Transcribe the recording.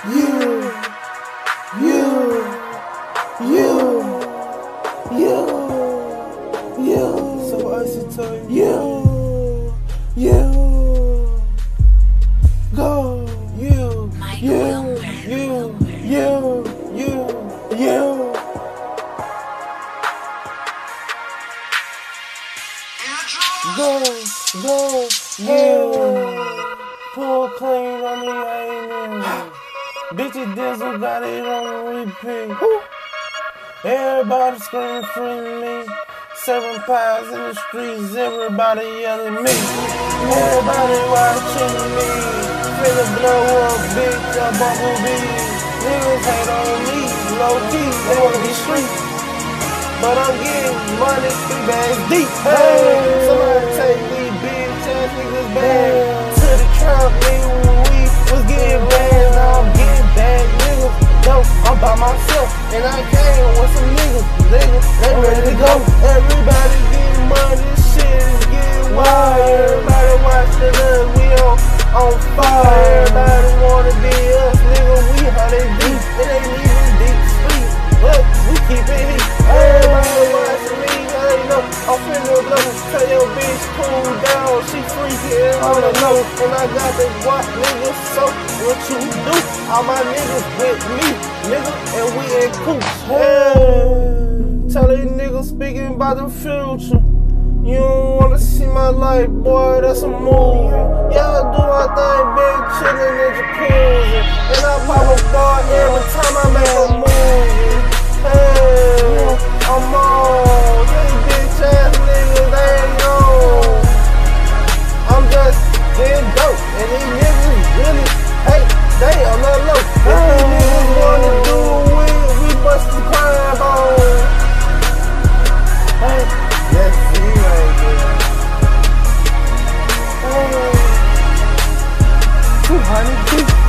You. So I should tell you. Go. You. Go. Pull clean on me, I ain't in. Bitches Dizzle got it on repeat. Everybody screaming free me. Serving pies in the streets, everybody yelling me. Everybody watching me. Finna blow up, bitch, a bumblebee. Niggas hate on me, low key, they wanna be street. But I'm getting money, 3 bags deep. Hey, somebody take these bitch ass niggas back to the trap, nigga, when we was getting bad. Now I'm getting bad, niggas. No, I'm by myself, and I came with some niggas. They ready to go. Everybody getting money, shit is getting wild. Everybody watching us, we on fire. Everybody wanna be us, nigga, we 100 deep. It ain't even deep street, but we keep it heat. Everybody watching me, I know I'm finna blow. Tell your bitch cool down, she freaking on the low. And I got the guap, nigga, so what you do? All my niggas with me, nigga, and we in coops. Hey, tell these niggas speaking about the future. You don't wanna see my life, boy, that's a movie. Y'all do my thing, been chillin' in jacuzzi. And I pop a bar every time I make a movie. Hey, I'm on. These bitch ass niggas, they ain't on. I'm just getting dope, and these niggas really hate, they on the low. If these niggas wanna do it, we bust the crime on. Hey, let's see right there. Hey, 200 feet.